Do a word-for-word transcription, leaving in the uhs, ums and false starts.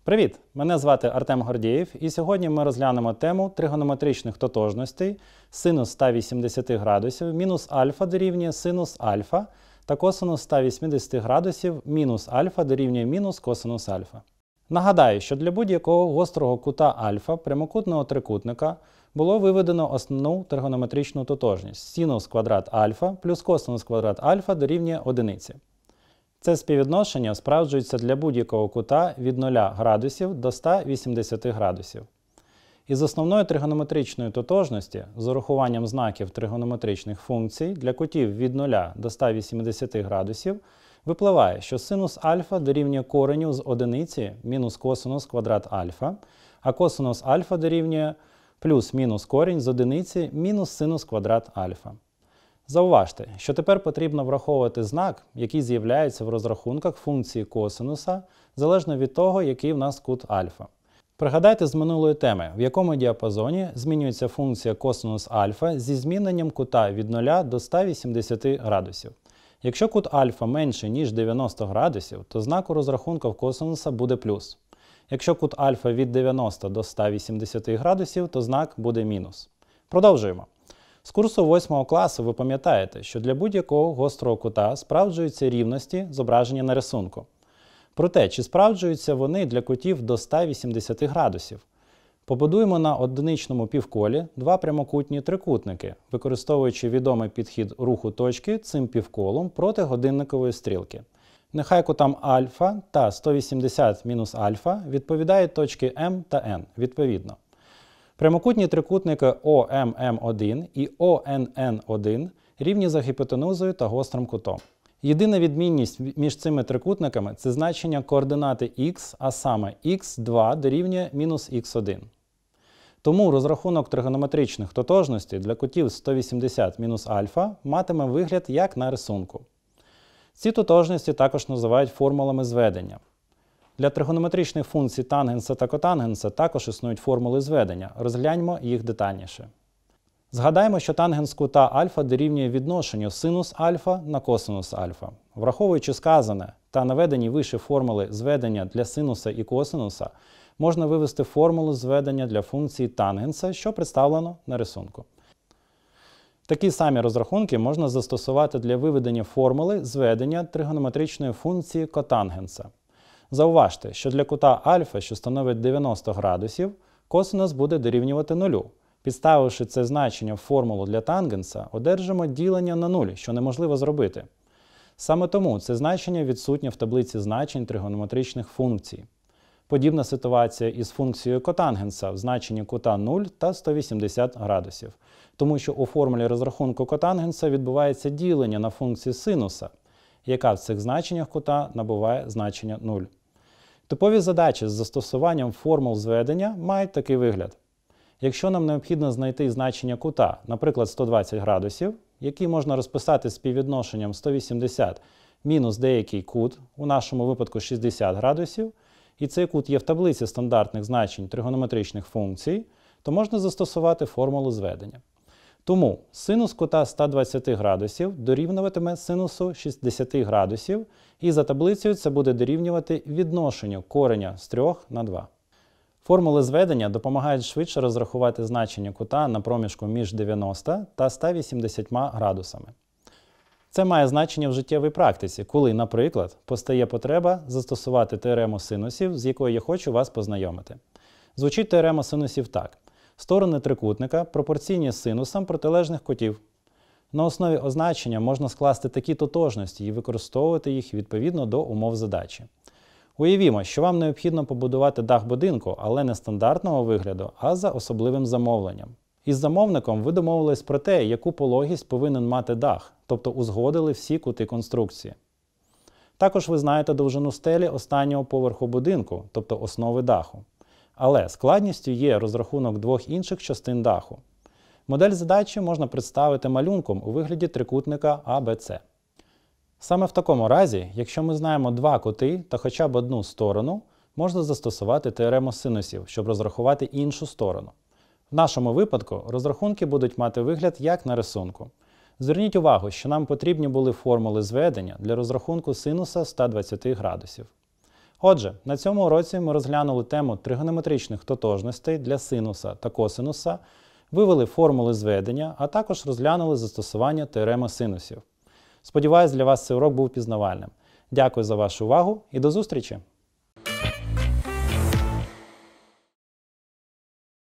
Привіт! Мене звати Артем Гордієв, і сьогодні ми розглянемо тему тригонометричних тотожностей синус ста вісімдесяти градусів мінус альфа дорівнює синус альфа та косинус ста вісімдесяти градусів мінус альфа дорівнює мінус косинус альфа. Нагадаю, що для будь-якого гострого кута альфа прямокутного трикутника було виведено основну тригонометричну тотожність синус квадрат альфа плюс косинус квадрат альфа дорівнює одиниці. Це співвідношення справджується для будь-якого кута від нуля градусів до ста вісімдесяти градусів. Із основної тригонометричної тотожності з урахуванням знаків тригонометричних функцій для кутів від нуля до ста вісімдесяти градусів випливає, що синус альфа дорівнює кореню з одиниці мінус косинус квадрат альфа, а косинус альфа дорівнює плюс-мінус корінь з одиниці мінус синус квадрат альфа. Зауважте, що тепер потрібно враховувати знак, який з'являється в розрахунках функції косинуса, залежно від того, який в нас кут альфа. Пригадайте з минулої теми, в якому діапазоні змінюється функція косинус альфа зі зміненням кута від нуля до ста вісімдесяти градусів. Якщо кут альфа менше, ніж дев'яносто градусів, то знак у розрахунках косинуса буде плюс. Якщо кут альфа від дев'яноста до ста вісімдесяти градусів, то знак буде мінус. Продовжуємо. З курсу восьмого класу ви пам'ятаєте, що для будь-якого гострого кута справджуються рівності, зображені на рисунку. Проте, чи справджуються вони для кутів до ста вісімдесяти градусів? Побудуємо на одиничному півколі два прямокутні трикутники, використовуючи відомий підхід руху точки цим півколом проти годинникової стрілки. Нехай кутам альфа та сто вісімдесят мінус альфа відповідають точки М та Н відповідно. Прямокутні трикутники О М М один і О Н Н один рівні за гіпотенузою та гострим кутом. Єдина відмінність між цими трикутниками – це значення координати х, а саме х два дорівнює мінус х один. Тому розрахунок тригонометричних тотожностей для кутів сто вісімдесят мінус альфа матиме вигляд як на рисунку. Ці тотожності також називають формулами зведення. Для тригонометричних функцій тангенса та котангенса також існують формули зведення. Розгляньмо їх детальніше. Згадаємо, що тангенс кута альфа дорівнює відношенню синус альфа на косинус альфа. Враховуючи сказане та наведені вище формули зведення для синуса і косинуса, можна вивести формулу зведення для функції тангенса, що представлено на рисунку. Такі самі розрахунки можна застосувати для виведення формули зведення тригонометричної функції котангенса. Зауважте, що для кута альфа, що становить дев'яносто градусів, косинус буде дорівнювати нулю. Підставивши це значення в формулу для тангенса, одержимо ділення на нуль, що неможливо зробити. Саме тому це значення відсутнє в таблиці значень тригонометричних функцій. Подібна ситуація із функцією котангенса в значенні кута нуль та сто вісімдесят градусів, тому що у формулі розрахунку котангенса відбувається ділення на функцію синуса, яка в цих значеннях кута набуває значення нуль. Типові задачі з застосуванням формул зведення мають такий вигляд. Якщо нам необхідно знайти значення кута, наприклад, сто двадцять градусів, який можна розписати співвідношенням сто вісімдесят мінус деякий кут, у нашому випадку шістдесят градусів, і цей кут є в таблиці стандартних значень тригонометричних функцій, то можна застосувати формулу зведення. Тому синус кута ста двадцяти градусів дорівнюватиме синусу шістдесяти градусів, і за таблицею це буде дорівнювати відношенню кореня з трьох на два. Формули зведення допомагають швидше розрахувати значення кута на проміжку між дев'яноста та ста вісімдесятьма градусами. Це має значення в життєвій практиці, коли, наприклад, постає потреба застосувати теорему синусів, з якою я хочу вас познайомити. Звучить теорема синусів так. Сторони трикутника пропорційні синусам протилежних кутів. На основі означення можна скласти такі тотожності і використовувати їх відповідно до умов задачі. Уявімо, що вам необхідно побудувати дах будинку, але не стандартного вигляду, а за особливим замовленням. Із замовником ви домовились про те, яку пологість повинен мати дах, тобто узгодили всі кути конструкції. Також ви знаєте довжину стелі останнього поверху будинку, тобто основи даху. Але складністю є розрахунок двох інших частин даху. Модель задачі можна представити малюнком у вигляді трикутника А Б С. Саме в такому разі, якщо ми знаємо два кути та хоча б одну сторону, можна застосувати теорему синусів, щоб розрахувати іншу сторону. В нашому випадку розрахунки будуть мати вигляд як на рисунку. Зверніть увагу, що нам потрібні були формули зведення для розрахунку синуса ста двадцяти градусів. Отже, на цьому уроці ми розглянули тему тригонометричних тотожностей для синуса та косинуса, вивели формули зведення, а також розглянули застосування теореми синусів. Сподіваюсь, для вас цей урок був пізнавальним. Дякую за вашу увагу і до зустрічі!